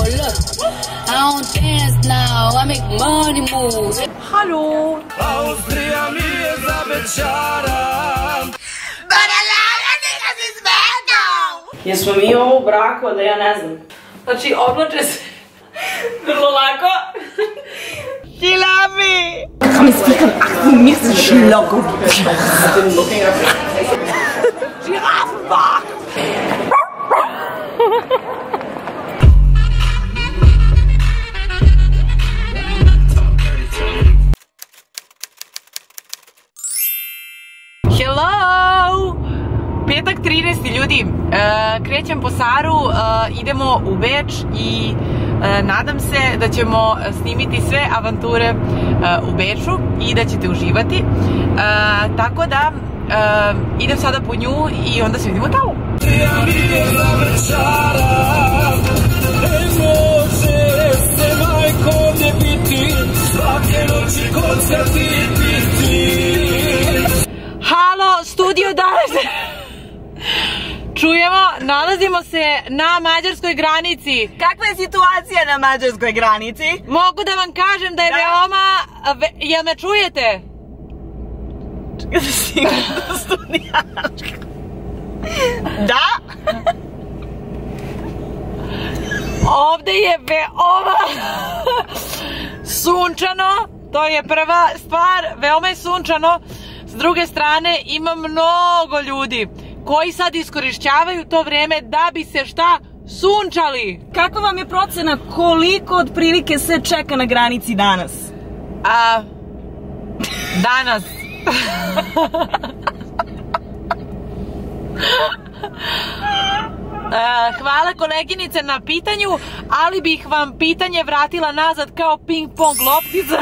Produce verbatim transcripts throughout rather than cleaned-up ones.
look, I don't dance now, I make money moves. Halo. Austrija mi je zabećara. Banalana, neka si smetao! Jesmo mi ovo u braku, da ja ne znam. Znači, oblače se vrlo lako. Šilavi! Kako mi slikam, ako mi misliš logo. Žirafa! Hello! Petak trinaesti ljudi, krećem po Saru, idemo u Beč i nadam se da ćemo snimiti sve avanture u Beču i da ćete uživati. Tako da idem sada po nju i onda se vidimo tamo. Halo, studio danas. Čujemo, nalazimo se na mađarskoj granici. Kakva je situacija na mađarskoj granici? Mogu da vam kažem da je veoma... Jel me čujete? Čekaj da stignem do studija. Da? Ovde je veoma sunčano. To je prva stvar, veoma je sunčano. S druge strane ima mnogo ljudi koji sad iskorišćavaju to vreme da bi se šta sunčali. Kako vam je procena koliko otprilike se čeka na granici danas? A, danas. A, hvala koleginice na pitanju, ali bih vam pitanje vratila nazad kao ping pong loptica.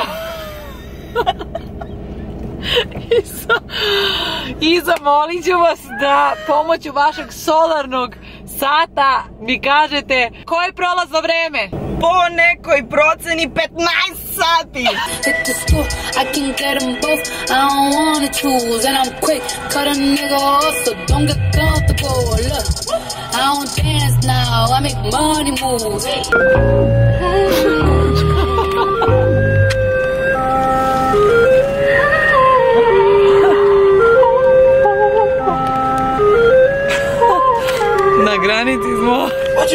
I zamolit ću vas da pomoću vašeg solarnog sata mi kažete koje je prolazno vreme? Po nekoj proceni petnaest sati. Hit the store, I can get them both, I don't wanna choose. And I'm quick, cut a nigga off, so don't get comfortable. Look, I don't dance now, I make money moves. Na granici smo.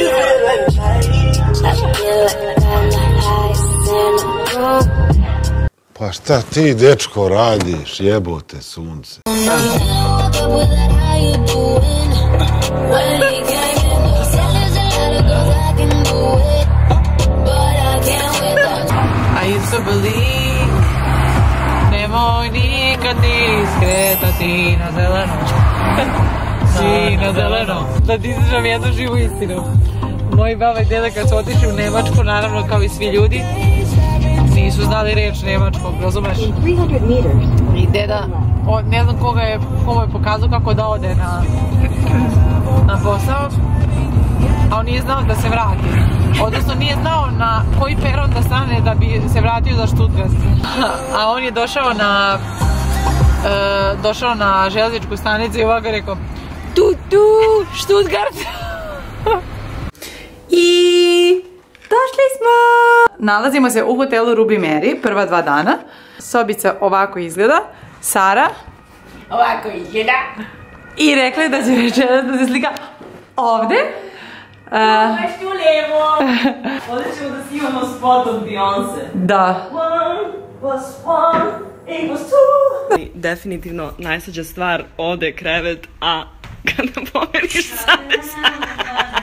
Pa šta ti, dečko, radiš, jebote sunce? A isto bili, nemoj nikad ni skretati na zeleno. Si na zeleno. Da ti izražam jednu živu istinu. Moji baba i deda kad su otišli u Nemačku, naravno kao i svi ljudi, nisu znali reč nemačkog, razumeš? I deda, ne znam koga je, komu je pokazao kako da ode na, na posao, a on nije znao da se vrati. Odnosno nije znao na koji peron da stane da bi se vratio za Stuttgart. A on je došao na, e, došao na železničku stanicu i ovako rekao tu tu, Stuttgart. I došli smo! Nalazimo se u hotelu Ruby Mary, prva dva dana. Sobica ovako izgleda. Sara Ovako izgleda. I rekla je da će večeras da se slika ovde. Možeš tu lijevo. Ovdje ćemo da snimamo spot od Beyoncé. Da. One plus one equals two. Definitivno najslađa stvar, ovdje je krevet, a kada pomeniš sade sada.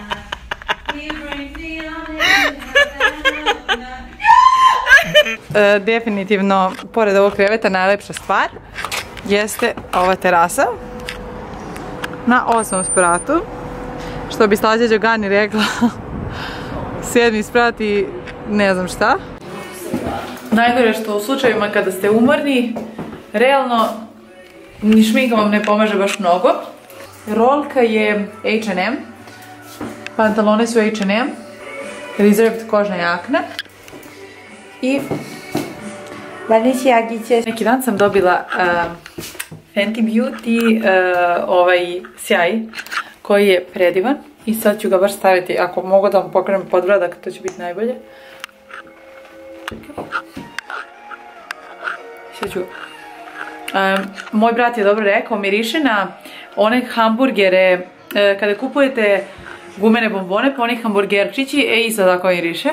E, definitivno, pored ovog kreveta, najlepša stvar jeste ova terasa na osmom spratu. Što bi Slađa Đogani rekla, sedmi sprat i ne znam šta. Najgore što u slučajevima kada ste umorni, realno ni šminka vam ne pomaže baš mnogo. Rolka je H and M, pantalone su H and M, Reserved kožna jakna i Vanessa jagice. Neki dan sam dobila uh, Fenty Beauty uh, ovaj sjaj koji je predivan I sad ću ga baš staviti, ako mogu da vam pokrenem podbradak, to će biti najbolje. Sad ću... Um, moj brat je dobro rekao, miriše na one hamburgere, uh, kada kupujete gumene bombone, pa oni hamburgerčići, e isto tako miriše.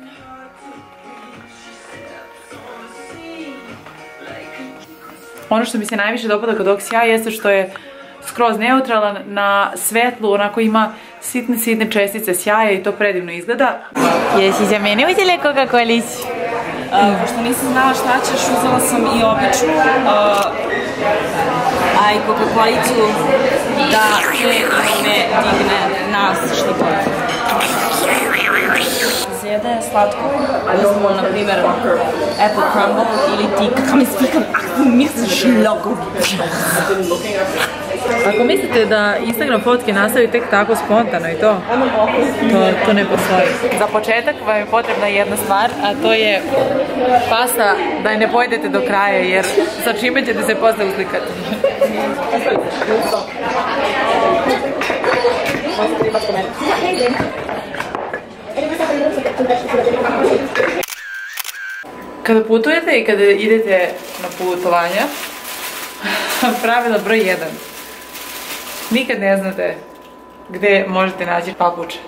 Ono što mi se najviše dopada kod ovog sjaja jeste što je skroz neutralan, na svetlu, onako ima sitne, sitne čestice sjaja i to predivno izgleda. Jesi za mene uzela Coca-Colić? Pošto nisam znala šta ćeš, uzela sam i običnu, a i Coca-Colicu da ne digne nas što god. Zjede je slatko, uzmemo na primjer apple crumble ili ti, kako mi svikam, ako misliš logo. Ako mislite da Instagram fotke nastaju tek tako spontano i to, to, to ne postoji. Za početak vam je potrebna jedna stvar, a to je pasta da je ne pojedete do kraja, jer sa čime ćete se posle uslikati. Kada putujete i kada idete na putovanja, pravilo broj jedan. Nikad ne znate gdje možete naći papuče.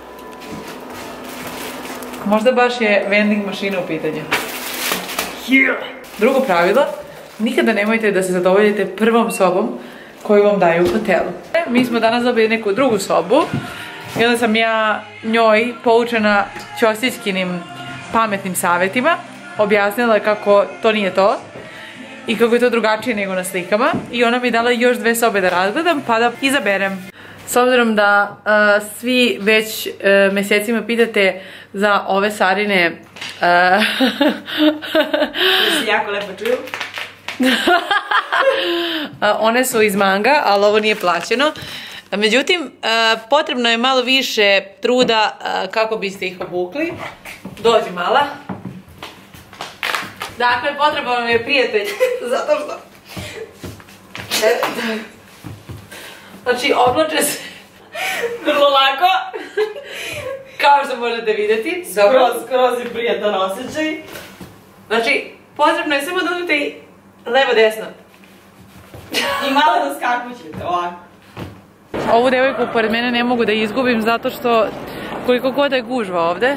Možda baš je vending mašina u pitanju. Drugo pravilo, nikada nemojte da se zadovoljite prvom sobom koju vam daju u hotelu. Mi smo danas dobili neku drugu sobu i onda sam ja njoj, poučena Ćosićkinim pametnim savjetima, objasnila kako to nije to i kako je to drugačije nego na slikama, i ona mi je dala još dve sobe da razgledam pa da izaberem. S obzirom da uh, svi već uh, mjesecima pitate za ove Sarine, uh, se jako lepo čuju. One su iz manga, ali ovo nije plaćeno. Međutim, uh, potrebno je malo više truda uh, kako biste ih obukli. Dođi mala. Dakle, potreban vam je prijatelj, zato što... Znači, oblače se vrlo lako, kao što možete vidjeti. Skroz, skroz je prijatan osjećaj. Znači, potrebno je samo da uzmete i levo-desno. I malo da skakućete, ovako. Ovu devojku pored mene ne mogu da izgubim zato što koliko god da je gužva ovde,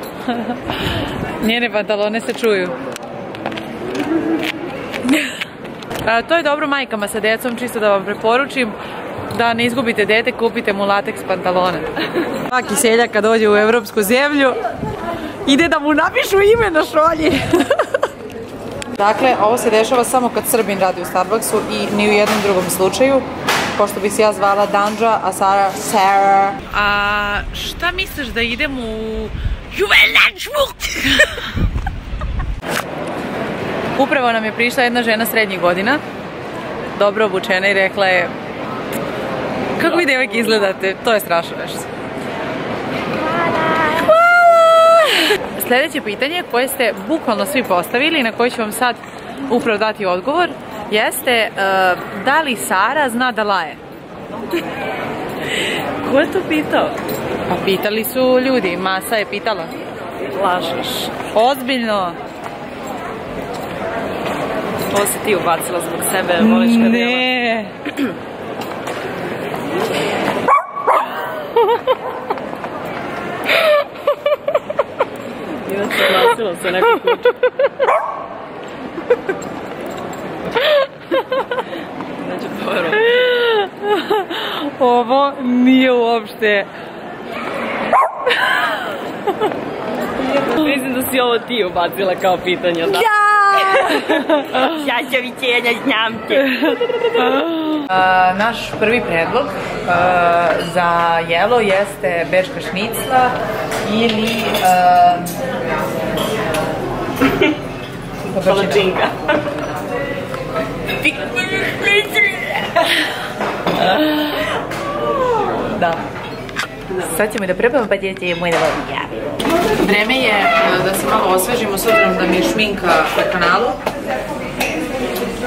njene pantalone se čuju. A, to je dobro majkama sa djecom, čisto da vam preporučim da ne izgubite dete, kupite mu lateks pantalone. Svaki seljak kad dođe u evropsku zemlju ide da mu napišu ime na šolji. Dakle, ovo se dešava samo kad Srbin radi u Starbucksu i ni u jednom drugom slučaju, pošto bi se ja zvala Danđa, a Sara Sarah. A šta misliš da idem u Juvelančvuk? Upravo nam je prišla jedna žena srednjih godina, dobro obučena, i rekla je: kako vi devojke izgledate, to je strašno nešto. Hvala! Sljedeće pitanje koje ste bukvalno svi postavili i na koje ću vam sad upravo dati odgovor jeste uh, da li Sara zna da laje? Ko je to pitao? Pa pitali su ljudi, masa je pitala. Lažeš. Ozbiljno. Ovo si ti ubacila zbog sebe, voliš kad djela. Ne. Ina se glasila sa nekom kuću. Neću poverovati. Ovo nije uopšte. Mislim da si ovo ti ubacila kao pitanja, da? Šašavićenja, znamke. Naš prvi predlog uh, za jelo jeste bečka šnicla ili uh, palačinka. Da. Sad ćemo da probamo, pa ćete moj da volim ja. Vreme je uh, da se malo osvežimo s obzirom da mi je šminka na kanalu.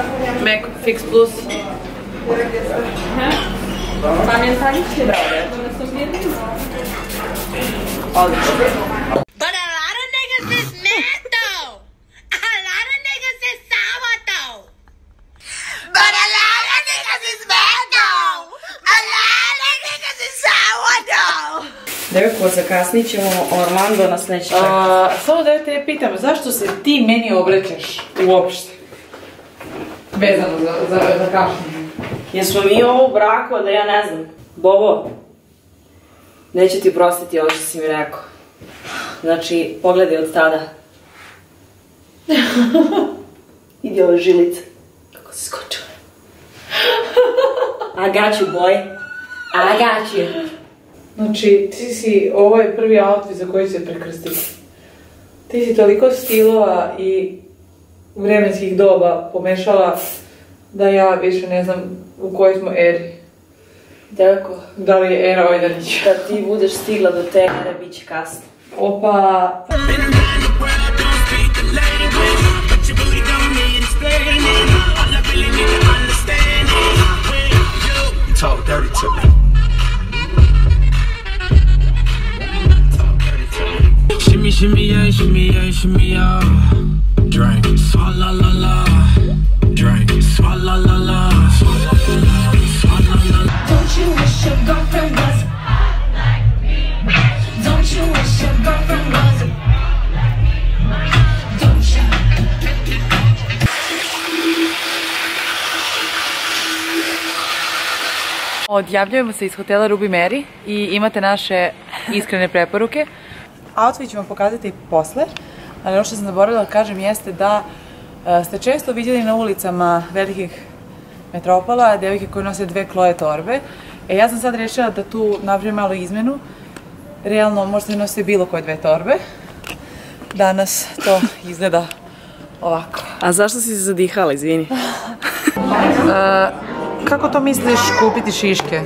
Make Fix Plus. Pamiętaliście? Bravo. Odlično. But a lot of niggas is mad though. A lot of niggas is sour though. But a lot of niggas is mad though. A lot of niggas is sour though. Devojko, zakasnit ćemo, Orlando nas neće čekati. Samo da ja te pitam, zašto se ti meni obrećeš uopšte? Vezano za kašnjenje. Jesmo mi ovo u braku, da ja ne znam. Bobo, neću ti prostiti ovo što si mi rekao. Znači, pogledaj od tada. Idi ove žilice. Kako se skočila. I got you, boy. I got you. Znači, ti si, ovo je prvi outfit za koji se prekrstiti. Ti si toliko stilova i vremenskih doba pomešala da ja više ne znam u kojoj smo eri. Devojko, Da li je era Ojdanić? kad ti budeš stigla do te ere, bit će kasno. Opa! Talk dirty to me. Shimmy, shimmy, yeah, shimmy, yeah, shimmy, yeah. Drink, swalla la la. Drink, swalla la la. Swalla la la. Don't you wish your girlfriend was like me? Don't you wish your girlfriend was Don't you? Odjavljujemo se iz hotela Ruby Mary i imate naše iskrene preporuke. Outfit ću vam pokazati posle, ali ono što sam zaboravila da kažem jeste da ste često vidjeli na ulicama velikih metropola devojke koje nose dve Chloe torbe. E, ja sam sad rešila da tu napravim malo izmenu. Realno možete nositi bilo koje dve torbe. Danas to izgleda ovako. A zašto si se zadihala, izvini? E, kako to misliš kupiti šiške?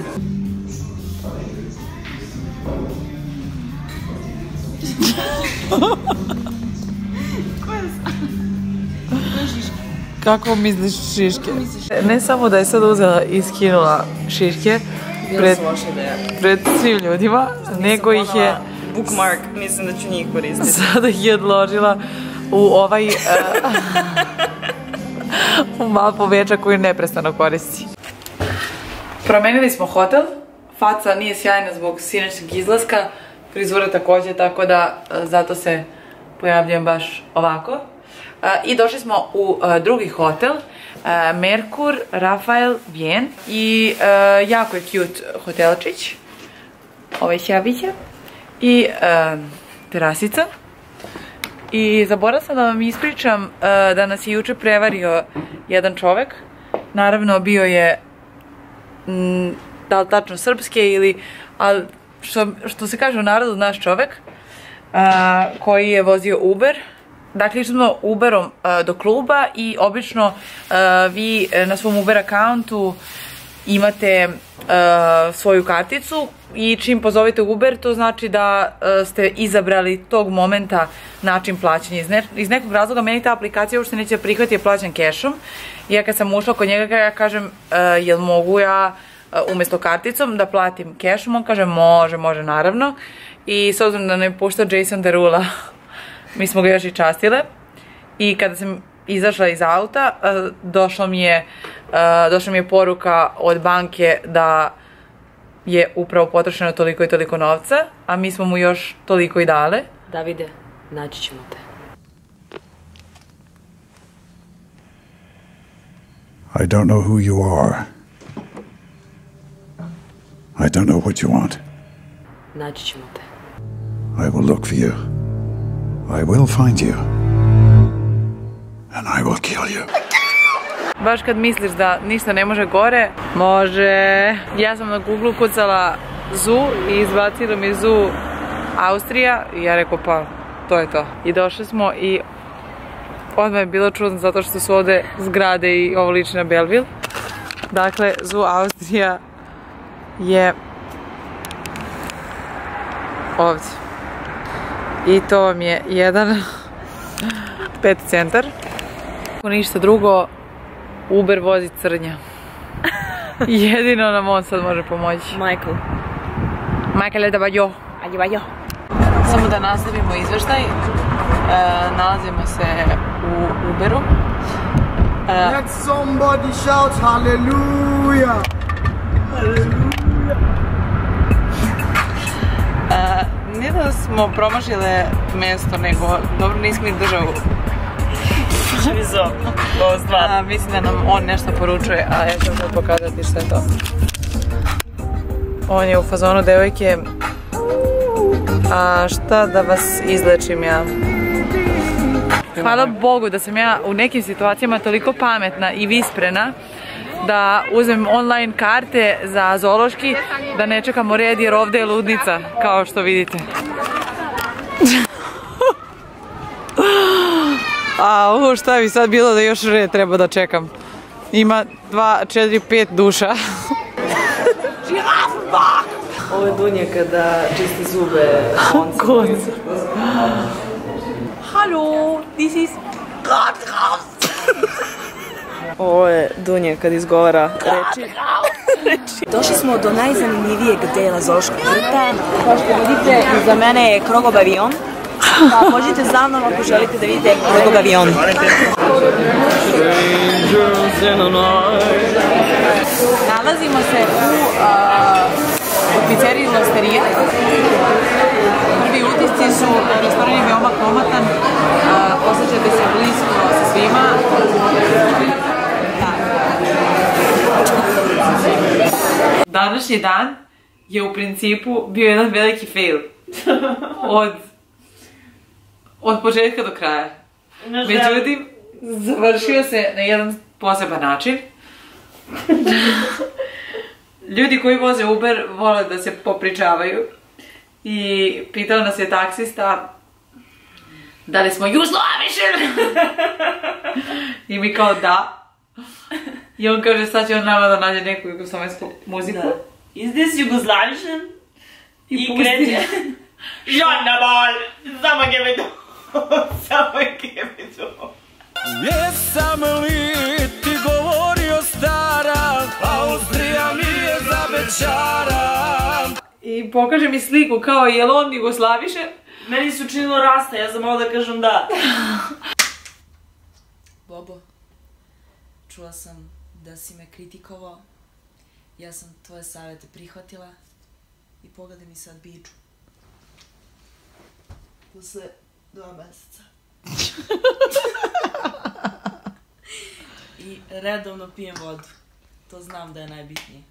Kako misliš šiške? Ne samo da je sad uzela i skinula šiške pred, pred svim ljudima, nego ih je Bookmark, mislim da ću njih koristiti. sada ih je odložila u ovaj uh, u mapu veča koju neprestano koristi. Promenili smo hotel, faca nije sjajna zbog sinoćnog izlaska, frizura također, tako da uh, zato se pojavljujem baš ovako. Uh, I došli smo u uh, drugi hotel, uh, Merkur Rafael Bien, i uh, jako je cute hotelčić, ovaj šabića i uh, terasica. I zaboravila sam da vam ispričam uh, da nas je juče prevario jedan čovek. Naravno bio je m, da li tačno srpske ili, ali što, što se kaže u narodu, naš čovek uh, koji je vozio Uber. Dakle, išli smo Uberom uh, do kluba i obično uh, vi na svom Uber accountu imate uh, svoju karticu i čim pozovete Uber, to znači da uh, ste izabrali tog momenta način plaćanja. Iz, ne, iz nekog razloga meni ta aplikacija uopšte neće prihvatiti, je plaćan cashom. I ja kad sam ušla kod njega, ja kažem uh, jel mogu ja uh, umjesto karticom da platim cashom, on kaže može, može naravno. I s obzirom da ne pušta Jason Derulo, mi smo ga još i častile. I kada sam izašla iz auta, uh, došla mi je Uh, došla mi je poruka od banke da je upravo potrošeno toliko i toliko novca, a mi smo mu još toliko i dale. Davide, naći ćemo te. I don't know who you are. I don't know what you want. Naći ćemo te. I will look for you. I will find you. And I will kill you. Baš kad misliš da ništa ne može gore, može. Ja sam na Google kucala zoo i izbacilo mi zoo Austrija i ja rekao pa to je to. I došli smo i odmah je bilo čudno zato što su ovdje zgrade i ovo liči na Belleville. Dakle, zoo Austrija je ovdje. I to vam je jedan pet centar. Ako ništa drugo, Uber vozi crnja. Jedino nam on sad može pomoći. Michael. Michael Dabajo. Ajde, bajo. Samo da nastavimo izveštaj. Nalazimo se u Uberu. Let somebody shout hallelujah! Nije da smo promašile mesto, nego dobro nismo ih državu. Mislim da nam on nešto poručuje, a ja ću vam pokazati što je to. On je u fazonu devojke. A šta da vas izlečim ja? Hvala Bogu da sam ja u nekim situacijama toliko pametna i visprena da uzmem online karte za zoološki, da ne čekamo red jer ovdje je ludnica, kao što vidite. A ovo šta bi sad bilo da još red treba da čekam? Ima dva, četiri, pet duša. Ovo je Dunja kada čisti zube koncu. Halo, this is... Ovo je Dunja kad izgovara reči. Došli smo do najzanimljivijeg dela zoološkog vrta. Kao što vidite, iza mene je krogov avion. Pa možete za mnom ako želite da vidite krogov avion. Nalazimo se u pizzeriji Losterije. Prvi utisci su, restoran je veoma komotan, osjećate se blisko sa svima. Današnji dan je u principu bio jedan veliki fail. Od, od početka do kraja. Međutim, završio se na jedan poseban način. Ljudi koji voze Uber vole da se popričavaju i pitao nas je taksista da li smo Jugoslavišen? I mi kao da. I on kaže sad će on nama da nađe neku jugoslovensku muziku. Is this Jugoslavišen? I kreće. Žana bol! Samo give to! Samo give to! Jesam li ti govorio stara, Austrija mi je zabećara. I pokaže mi sliku kao je li on Jugoslavišen? Meni su činilo rasta, ja sam malo da kažem da. Bobo, čula sam da si me kritikovao. Ja sam tvoje savjete prihvatila i pogledaj mi sad biču. Posle dva meseca. I redovno pijem vodu. To znam da je najbitnije.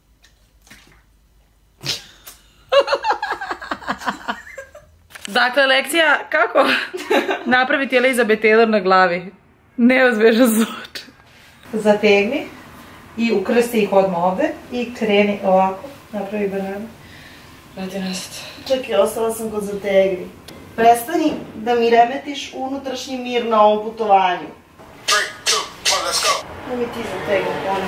Dakle, lekcija kako napraviti Elizabeth Taylor na glavi. Neozbežan zvuč. Zategni i ukrsti ih odmah ovde i kreni ovako. Napravi bananu. Vrati nazad. Čekaj, ostala sam kod zategni. Prestani da mi remetiš unutrašnji mir na ovom putovanju. Da mi ti zategni, ono.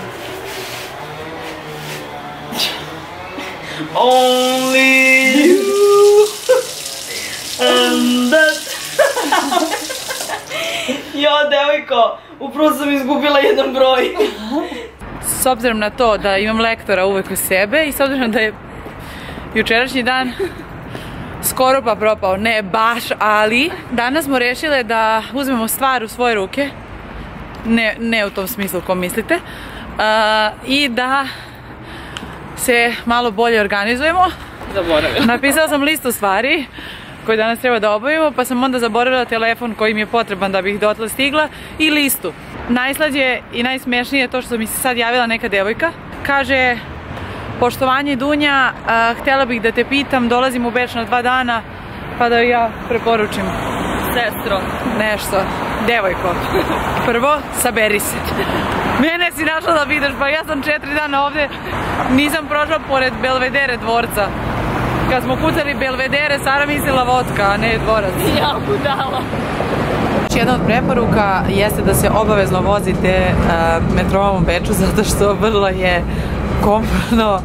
Only you and that. Jo, devojko, upravo sam izgubila jedan broj. S obzirom na to da imam lektora uvek u sebe i s obzirom da je jučerašnji dan skoro pa propao, ne baš, ali danas smo rešile da uzmemo stvar u svoje ruke, ne, ne u tom smislu ko mislite, uh, i da se malo bolje organizujemo. Zaboravila. Napisala sam listu stvari koje danas treba da obavimo, pa sam onda zaboravila telefon koji mi je potreban da bih dotle stigla i listu. Najslađe i najsmešnije je to što mi se sad javila neka devojka. Kaže, poštovanje Dunja, a, htjela bih da te pitam, dolazim u Beč na dva dana, pa da ja preporučim. Sestro. Nešto. Devojko. Prvo, saberi se. Mene si našla da vidiš, pa ja sam četiri dana ovdje, nisam prošla pored Belvedere dvorca. Kad smo kucali Belvedere, Sara mislila vodka, a ne dvorac. Ja budala. Jedna od preporuka jeste da se obavezno vozite uh, metrovom u Beču, zato što vrlo je komforno.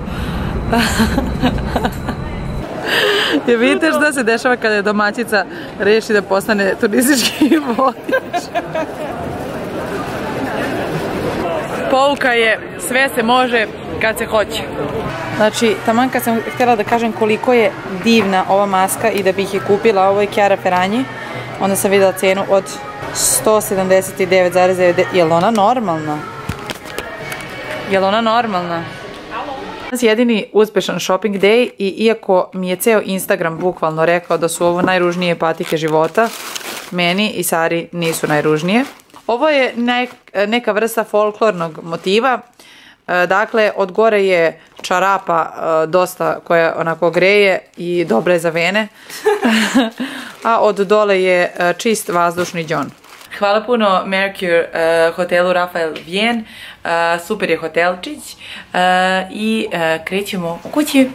Je vidite šta se dešava kada je domaćica reši da postane turistički vodič. Pouka je, sve se može, kad se hoće. Znači, taman kad sam htjela da kažem koliko je divna ova maska i da bih je kupila, ovo je Chiara Ferragni, onda sam vidjela cenu od sto sedamdeset devet zarez devet. Je li ona normalna? Je li ona normalna? Danas je jedini uspešan shopping day i iako mi je ceo Instagram bukvalno rekao da su ovo najružnije patike života, meni i Sari nisu najružnije. Ovo je neka vrsta folklornog motiva. Dakle, od gore je čarapa dosta koja onako greje i dobra je za vene, a od dole je čist vazdušni đon. Hvala puno Mercure uh, hotelu Rafael Vien, uh, super je hotelčić uh, i uh, krećemo u kući.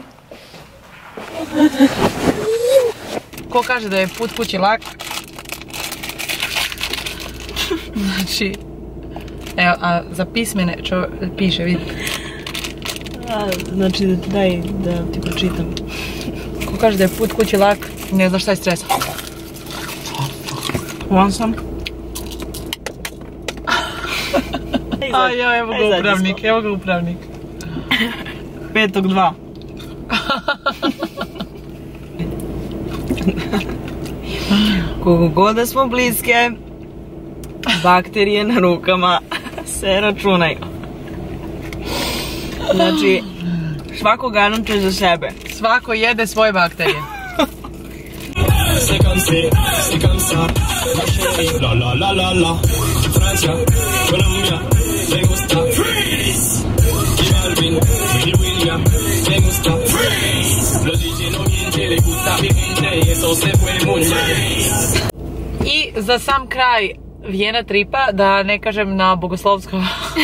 Ko kaže da je put kući lak? Znači, evo, a za pismene čo piše, vidite. Znači da ti daj da ti pročitam. Ko kaže da je put kući lak, ne zna šta je stresa. On sam. A ja, evo ga upravnik, evo ga upravnik. Petog dva. Koliko god da smo bliske, bakterije na rukama se računaju. Znači, svako garantuje za sebe. Svako jede svoje bakterije. I za sam kraj Vijena tripa, da ne kažem na bogoslovsko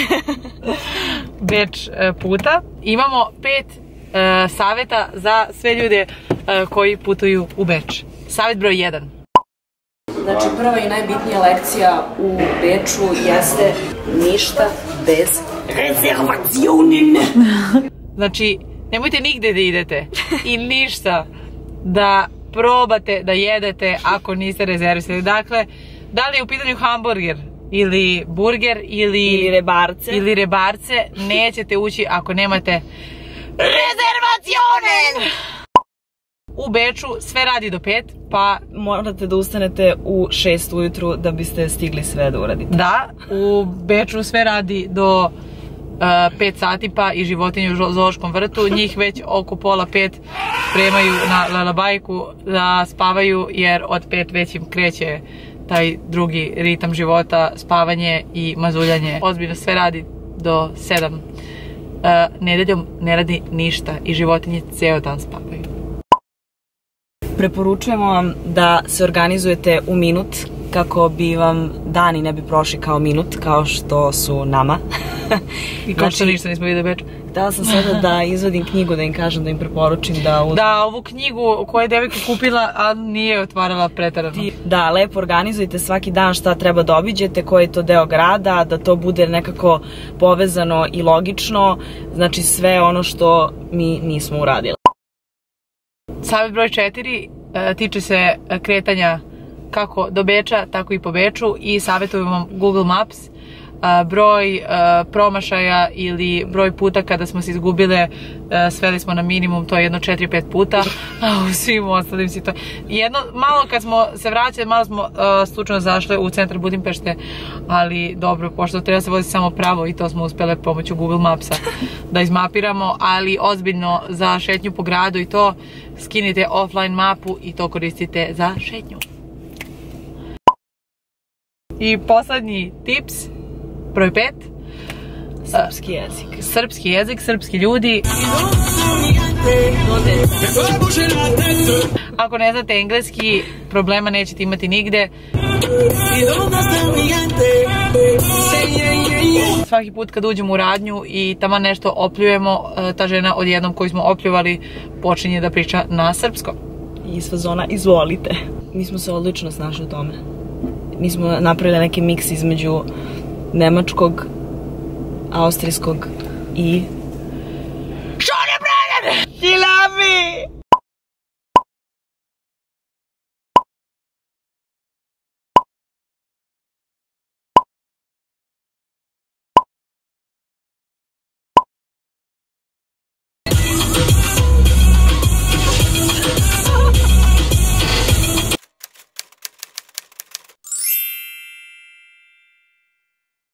Beč puta, imamo pet uh, savjeta za sve ljude uh, koji putuju u Beč. Savjet broj jedan. Znači, prva i najbitnija lekcija u Beču jeste ništa bez rezervacionin. Znači, nemojte nigde da idete i ništa da probate da jedete ako niste rezervisali. Dakle, da li je u pitanju hamburger ili burger ili, ili rebarce, ili rebarce, nećete ući ako nemate rezervacionin. U Beču sve radi do pet, pa morate da ustanete u šest ujutru da biste stigli sve da uradite. Da, u Beču sve radi do uh, pet sati, pa i životinje u zoološkom vrtu, njih već oko pola pet spremaju na lalabajku da spavaju, jer od pet već im kreće taj drugi ritam života, spavanje i mazuljanje. Ozbiljno sve radi do sedam. Uh, nedeljom ne radi ništa i životinje ceo dan spavaju. Preporučujemo vam da se organizujete u minut kako bi vam dani ne bi prošli kao minut, kao što su nama. I kao što ništa nismo vidjeli Beču. Htjela sam sada da izvadim knjigu, da im kažem, da im preporučim da... Da, ovu knjigu koju je devojka kupila, a nije otvarala pretarano. Da, lepo organizujte svaki dan šta treba da obiđete, koji je to deo grada, da to bude nekako povezano i logično, znači sve ono što mi nismo uradili. Savjet broj četiri tiče se kretanja kako do Beča, tako i po Beču i savjetujem vam Google Maps. Broj promašaja ili broj puta kada smo se izgubile sveli smo na minimum, to je jedno četiri pet puta, a u svim ostalim situacijama. Jedno, malo kad smo se vraćali, malo smo slučajno zašle u centar Budimpešte, ali dobro, pošto treba se voziti samo pravo i to smo uspjele pomoću Google Mapsa da izmapiramo, ali ozbiljno za šetnju po gradu i to skinite offline mapu i to koristite za šetnju. I poslednji tips, broj pet. Srpski jezik. Srpski jezik, srpski ljudi. Ako ne znate engleski, problema nećete imati nigde. Svaki put kad uđemo u radnju i tamo nešto opljujemo, ta žena odjednom koju smo opljuvali počinje da priča na srpskom. I s fazona, izvolite. Mi smo se odlično snašli u tome. Mi smo napravili neki miks između nemačkog, austrijskog i... Schöne Brüder! He love me!